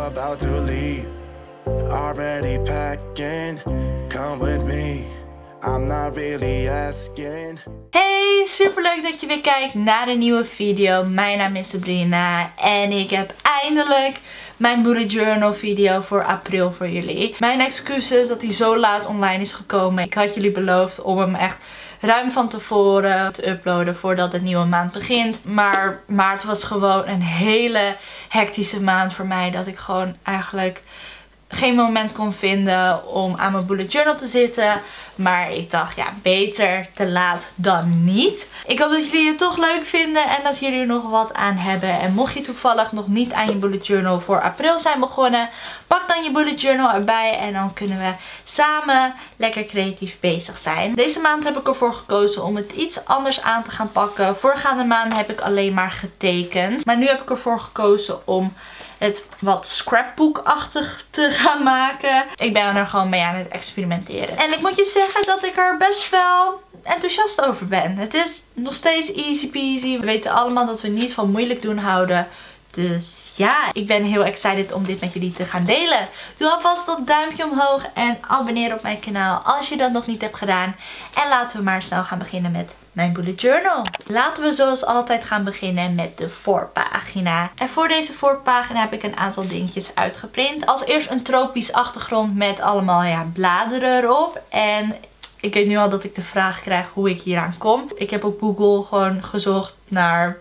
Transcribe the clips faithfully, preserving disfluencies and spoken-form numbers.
about to leave. Already packing. Come with me. I'm not really asking. Hey, superleuk dat je weer kijkt naar een nieuwe video. Mijn naam is Sabrina en ik heb eindelijk mijn bullet journal video voor april voor jullie. Mijn excuses dat hij zo laat online is gekomen. Ik had jullie beloofd om hem echt ruim van tevoren te uploaden voordat de nieuwe maand begint. Maar maart was gewoon een hele hectische maand voor mij. Dat ik gewoon eigenlijk geen moment kon vinden om aan mijn bullet journal te zitten. Maar ik dacht, ja, beter te laat dan niet. Ik hoop dat jullie het toch leuk vinden en dat jullie er nog wat aan hebben. En mocht je toevallig nog niet aan je bullet journal voor april zijn begonnen, pak dan je bullet journal erbij en dan kunnen we samen lekker creatief bezig zijn. Deze maand heb ik ervoor gekozen om het iets anders aan te gaan pakken. Voorgaande maanden heb ik alleen maar getekend. Maar nu heb ik ervoor gekozen om het wat scrapbook-achtig te gaan maken. Ik ben er gewoon mee aan het experimenteren. En ik moet je zeggen dat ik er best wel enthousiast over ben. Het is nog steeds easy peasy. We weten allemaal dat we niet van moeilijk doen houden. Dus ja, ik ben heel excited om dit met jullie te gaan delen. Doe alvast dat duimpje omhoog en abonneer op mijn kanaal als je dat nog niet hebt gedaan. En laten we maar snel gaan beginnen met mijn bullet journal. Laten we zoals altijd gaan beginnen met de voorpagina. En voor deze voorpagina heb ik een aantal dingetjes uitgeprint. Als eerst een tropisch achtergrond met allemaal ja, bladeren erop. En ik weet nu al dat ik de vraag krijg hoe ik hieraan kom. Ik heb op Google gewoon gezocht naar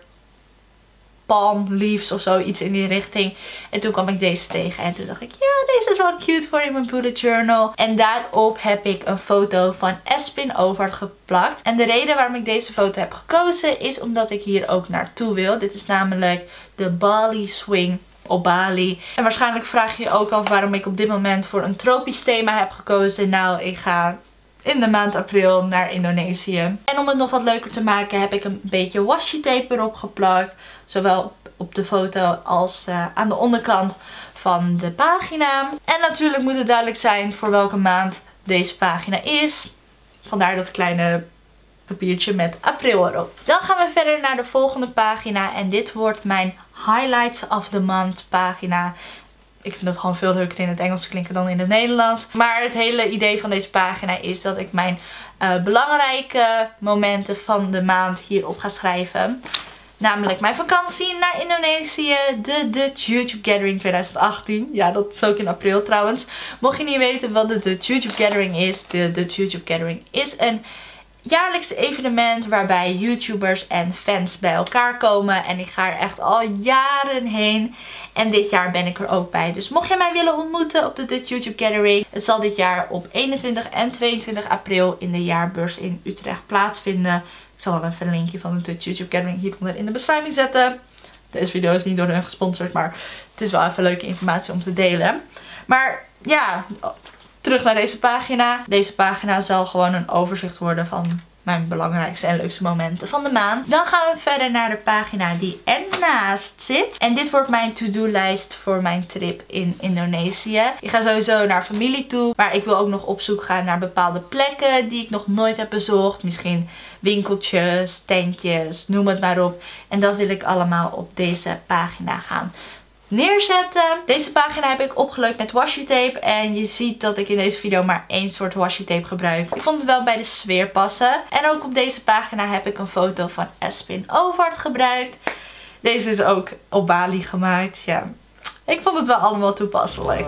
palm leaves of zo, iets in die richting. En toen kwam ik deze tegen en toen dacht ik, ja, deze is wel cute voor in mijn bullet journal. En daarop heb ik een foto van Espin Ovard geplakt. En de reden waarom ik deze foto heb gekozen is omdat ik hier ook naartoe wil. Dit is namelijk de Bali Swing op Bali. En waarschijnlijk vraag je je ook af waarom ik op dit moment voor een tropisch thema heb gekozen. Nou, ik ga in de maand april naar Indonesië. En om het nog wat leuker te maken heb ik een beetje washi tape erop geplakt. Zowel op de foto als uh, aan de onderkant van de pagina. En natuurlijk moet het duidelijk zijn voor welke maand deze pagina is. Vandaar dat kleine papiertje met april erop. Dan gaan we verder naar de volgende pagina. En dit wordt mijn Highlights of the Month pagina. Ik vind het gewoon veel leuker in het Engels klinken dan in het Nederlands. Maar het hele idee van deze pagina is dat ik mijn uh, belangrijke momenten van de maand hierop ga schrijven. Namelijk mijn vakantie naar Indonesië, de Dutch YouTube Gathering twintig achttien. Ja, dat is ook in april trouwens. Mocht je niet weten wat de Dutch YouTube Gathering is, de Dutch YouTube Gathering is een jaarlijks evenement waarbij YouTubers en fans bij elkaar komen. En ik ga er echt al jaren heen. En dit jaar ben ik er ook bij. Dus mocht je mij willen ontmoeten op de Dutch YouTube Gathering. Het zal dit jaar op eenentwintig en tweeëntwintig april in de jaarbeurs in Utrecht plaatsvinden. Ik zal wel even een linkje van de Dutch YouTube Gathering hieronder in de beschrijving zetten. Deze video is niet door hun gesponsord, maar het is wel even leuke informatie om te delen. Maar ja, terug naar deze pagina. Deze pagina zal gewoon een overzicht worden van mijn belangrijkste en leukste momenten van de maand. Dan gaan we verder naar de pagina die ernaast zit. En dit wordt mijn to-do-lijst voor mijn trip in Indonesië. Ik ga sowieso naar familie toe. Maar ik wil ook nog op zoek gaan naar bepaalde plekken die ik nog nooit heb bezocht. Misschien winkeltjes, tentjes, noem het maar op. En dat wil ik allemaal op deze pagina gaan neerzetten. Deze pagina heb ik opgeleukt met washi tape. En je ziet dat ik in deze video maar één soort washi tape gebruik. Ik vond het wel bij de sfeer passen. En ook op deze pagina heb ik een foto van Espin Ovard gebruikt. Deze is ook op Bali gemaakt. Ja, ik vond het wel allemaal toepasselijk.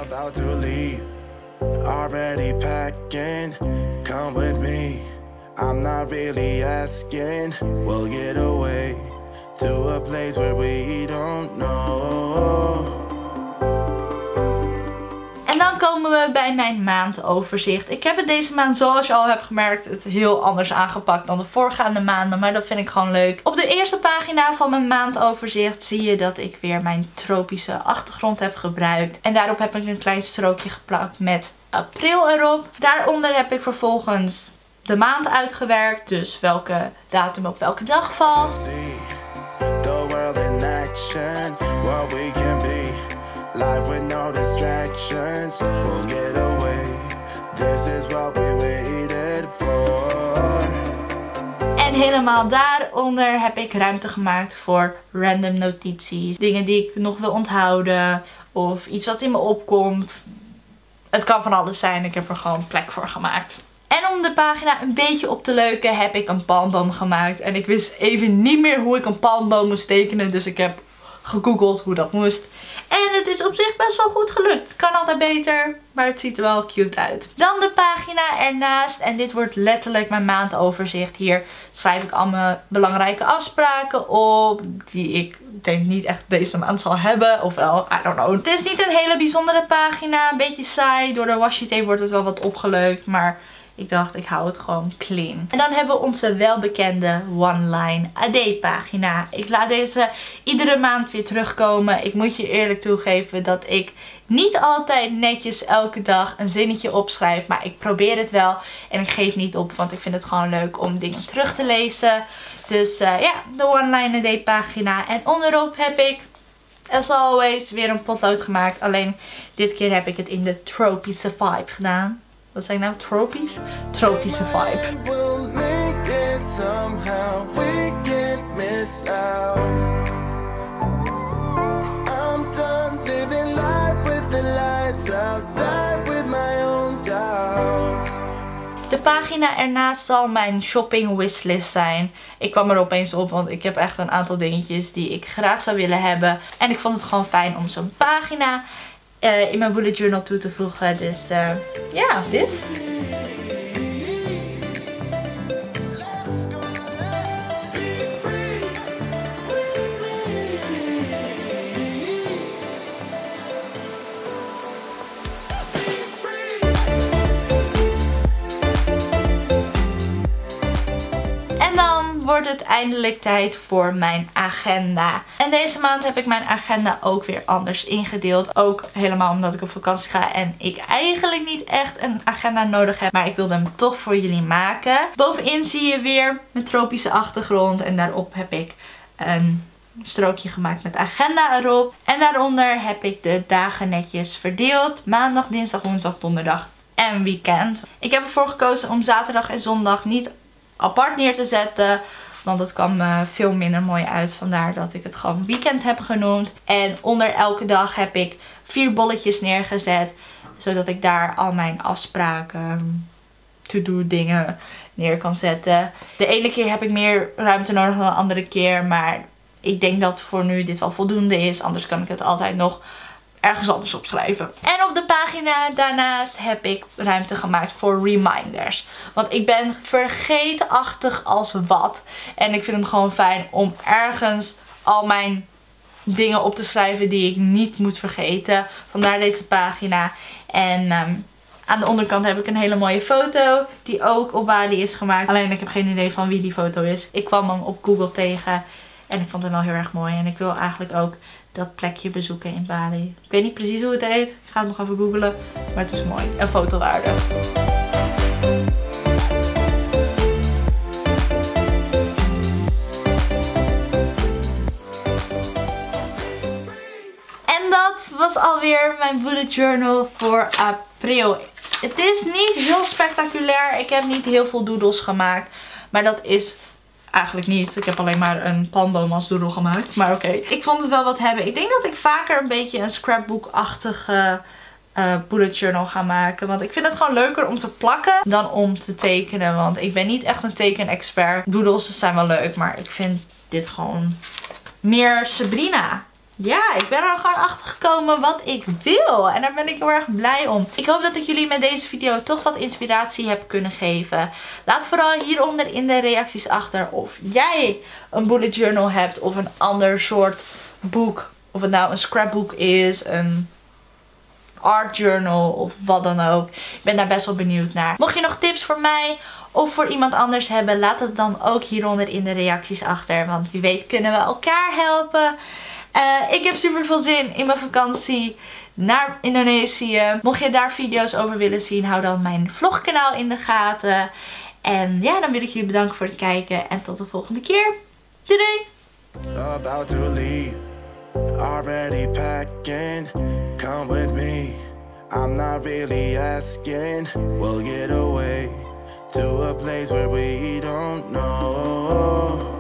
Already packing. Come with me. I'm not really asking. We'll get away to a place where we don't know. En dan komen we bij mijn maandoverzicht. Ik heb het deze maand, zoals je al hebt gemerkt, het heel anders aangepakt dan de voorgaande maanden. Maar dat vind ik gewoon leuk. Op de eerste pagina van mijn maandoverzicht zie je dat ik weer mijn tropische achtergrond heb gebruikt. En daarop heb ik een klein strookje geplakt met april erop. Daaronder heb ik vervolgens de maand uitgewerkt. Dus welke datum op welke dag valt. The world in action, what we can be. Life with no distractions, we'll get away. This is what we waited for. En helemaal daaronder heb ik ruimte gemaakt voor random notities. Dingen die ik nog wil onthouden. Of iets wat in me opkomt. Het kan van alles zijn. Ik heb er gewoon plek voor gemaakt. En om de pagina een beetje op te leuken heb ik een palmboom gemaakt. En ik wist even niet meer hoe ik een palmboom moest tekenen. Dus ik heb gegoogeld hoe dat moest. En het is op zich best wel goed gelukt. Het kan altijd beter, maar het ziet er wel cute uit. Dan de pagina ernaast. En dit wordt letterlijk mijn maandoverzicht. Hier schrijf ik al mijn belangrijke afspraken op. Die ik denk niet echt deze maand zal hebben. Ofwel, I don't know. Het is niet een hele bijzondere pagina. Een beetje saai. Door de washi tape wordt het wel wat opgeleukt. Maar ik dacht, ik hou het gewoon clean. En dan hebben we onze welbekende one-line A D pagina. Ik laat deze iedere maand weer terugkomen. Ik moet je eerlijk toegeven dat ik niet altijd netjes elke dag een zinnetje opschrijf. Maar ik probeer het wel. En ik geef niet op, want ik vind het gewoon leuk om dingen terug te lezen. Dus uh, ja, de one-line A D pagina. En onderop heb ik, as always, weer een potlood gemaakt. Alleen dit keer heb ik het in de tropische vibe gedaan. Wat zijn nou? Tropisch? Tropische vibe. De pagina ernaast zal mijn shopping wishlist zijn. Ik kwam er opeens op, want ik heb echt een aantal dingetjes die ik graag zou willen hebben. En ik vond het gewoon fijn om zo'n pagina Uh, in mijn bullet journal toe te voegen. Dus uh, ja, dit. Wordt het eindelijk tijd voor mijn agenda. En deze maand heb ik mijn agenda ook weer anders ingedeeld. Ook helemaal omdat ik op vakantie ga en ik eigenlijk niet echt een agenda nodig heb. Maar ik wilde hem toch voor jullie maken. Bovenin zie je weer mijn tropische achtergrond. En daarop heb ik een strookje gemaakt met agenda erop. En daaronder heb ik de dagen netjes verdeeld. Maandag, dinsdag, woensdag, donderdag en weekend. Ik heb ervoor gekozen om zaterdag en zondag niet apart neer te zetten. Want het kwam uh, veel minder mooi uit. Vandaar dat ik het gewoon weekend heb genoemd. En onder elke dag heb ik vier bolletjes neergezet. Zodat ik daar al mijn afspraken, to-do dingen neer kan zetten. De ene keer heb ik meer ruimte nodig dan de andere keer. Maar ik denk dat voor nu dit wel voldoende is. Anders kan ik het altijd nog ergens anders opschrijven. En op de pagina daarnaast heb ik ruimte gemaakt voor reminders. Want ik ben vergeetachtig als wat. En ik vind het gewoon fijn om ergens al mijn dingen op te schrijven die ik niet moet vergeten. Vandaar deze pagina. En um, aan de onderkant heb ik een hele mooie foto die ook op Bali is gemaakt. Alleen ik heb geen idee van wie die foto is. Ik kwam hem op Google tegen en ik vond hem wel heel erg mooi. En ik wil eigenlijk ook dat plekje bezoeken in Bali. Ik weet niet precies hoe het heet. Ik ga het nog even googlen. Maar het is mooi. En fotowaardig. En dat was alweer mijn bullet journal voor april. Het is niet heel spectaculair. Ik heb niet heel veel doodles gemaakt. Maar dat is eigenlijk niet. Ik heb alleen maar een palmboom als doodle gemaakt. Maar oké. Okay. Ik vond het wel wat hebben. Ik denk dat ik vaker een beetje een scrapbook-achtige uh, bullet journal ga maken. Want ik vind het gewoon leuker om te plakken dan om te tekenen. Want ik ben niet echt een tekenexpert. Doodles zijn wel leuk. Maar ik vind dit gewoon meer Sabrina. Ja, ik ben er gewoon achter gekomen wat ik wil. En daar ben ik heel erg blij om. Ik hoop dat ik jullie met deze video toch wat inspiratie heb kunnen geven. Laat vooral hieronder in de reacties achter of jij een bullet journal hebt. Of een ander soort boek. Of het nou een scrapbook is. Een art journal of wat dan ook. Ik ben daar best wel benieuwd naar. Mocht je nog tips voor mij of voor iemand anders hebben. Laat het dan ook hieronder in de reacties achter. Want wie weet kunnen we elkaar helpen. Uh, ik heb super veel zin in mijn vakantie naar Indonesië. Mocht je daar video's over willen zien, hou dan mijn vlogkanaal in de gaten. En ja, dan wil ik jullie bedanken voor het kijken. En tot de volgende keer. Doei doei! About to leave, already packing. Come with me, I'm not really asking. We'll get away to a place where we don't know.